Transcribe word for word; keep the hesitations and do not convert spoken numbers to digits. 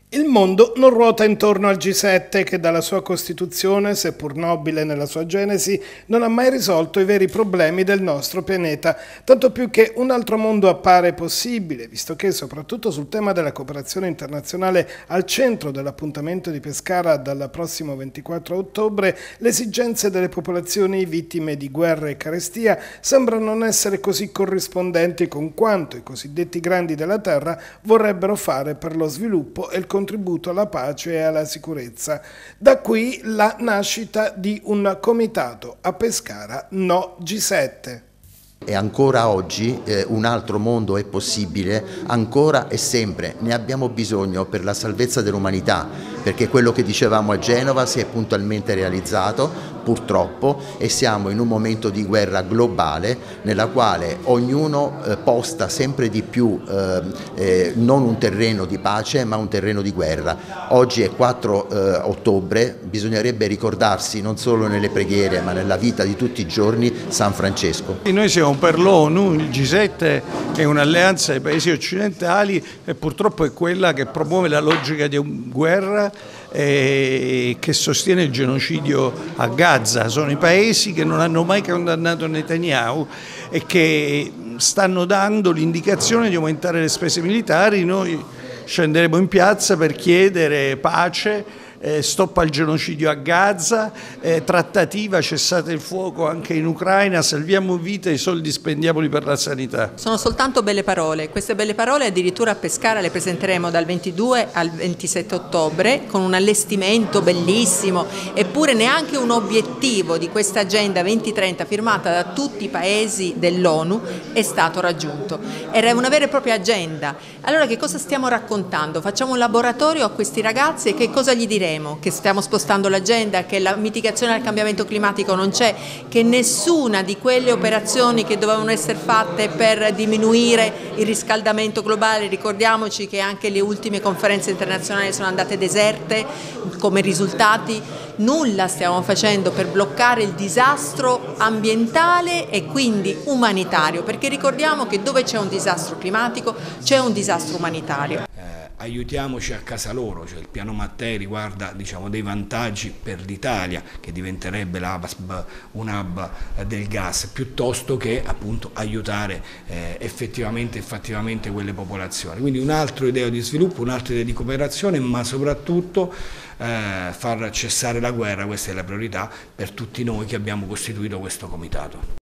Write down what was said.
Il mondo non ruota intorno al G sette che dalla sua costituzione, seppur nobile nella sua genesi, non ha mai risolto i veri problemi del nostro pianeta, tanto più che un altro mondo appare possibile, visto che soprattutto sul tema della cooperazione internazionale al centro dell'appuntamento di Pescara dal prossimo ventiquattro ottobre, le esigenze delle popolazioni vittime di guerra e carestia sembrano non essere così corrispondenti con quanto i cosiddetti grandi della terra vorrebbero fare per lo sviluppo e il contributo alla pace e alla sicurezza. Da qui la nascita di un comitato a Pescara No G sette. E ancora oggi eh, un altro mondo è possibile, ancora e sempre, ne abbiamo bisogno per la salvezza dell'umanità, perché quello che dicevamo a Genova si è puntualmente realizzato, purtroppo, e siamo in un momento di guerra globale nella quale ognuno eh, posta sempre di più eh, eh, non un terreno di pace ma un terreno di guerra. Oggi è quattro eh, ottobre, bisognerebbe ricordarsi non solo nelle preghiere ma nella vita di tutti i giorni San Francesco. Noi siamo per l'ONU, il G sette è un'alleanza dei paesi occidentali e purtroppo è quella che promuove la logica di guerra e che sostiene il genocidio a Gaza. Sono i paesi che non hanno mai condannato Netanyahu e che stanno dando l'indicazione di aumentare le spese militari. Noi scenderemo in piazza per chiedere pace, Eh, stop al genocidio a Gaza, eh, trattativa, cessate il fuoco anche in Ucraina, salviamo vite, i soldi spendiamoli per la sanità. Sono soltanto belle parole, queste belle parole addirittura a Pescara le presenteremo dal ventidue al ventisette ottobre con un allestimento bellissimo, eppure neanche un obiettivo di questa agenda duemilatrenta firmata da tutti i paesi dell'ONU è stato raggiunto. Era una vera e propria agenda. Allora che cosa stiamo raccontando? Facciamo un laboratorio a questi ragazzi e che cosa gli diremo? Che stiamo spostando l'agenda, che la mitigazione al cambiamento climatico non c'è, che nessuna di quelle operazioni che dovevano essere fatte per diminuire il riscaldamento globale, ricordiamoci che anche le ultime conferenze internazionali sono andate deserte come risultati, nulla stiamo facendo per bloccare il disastro ambientale e quindi umanitario, perché ricordiamo che dove c'è un disastro climatico c'è un disastro umanitario. Aiutiamoci a casa loro, cioè il piano Mattei riguarda, diciamo, dei vantaggi per l'Italia, che diventerebbe l'hub, un hub del gas, piuttosto che appunto aiutare eh, effettivamente, effettivamente quelle popolazioni. Quindi un altro idea di sviluppo, un'altra idea di cooperazione, ma soprattutto eh, far cessare la guerra, questa è la priorità per tutti noi che abbiamo costituito questo comitato.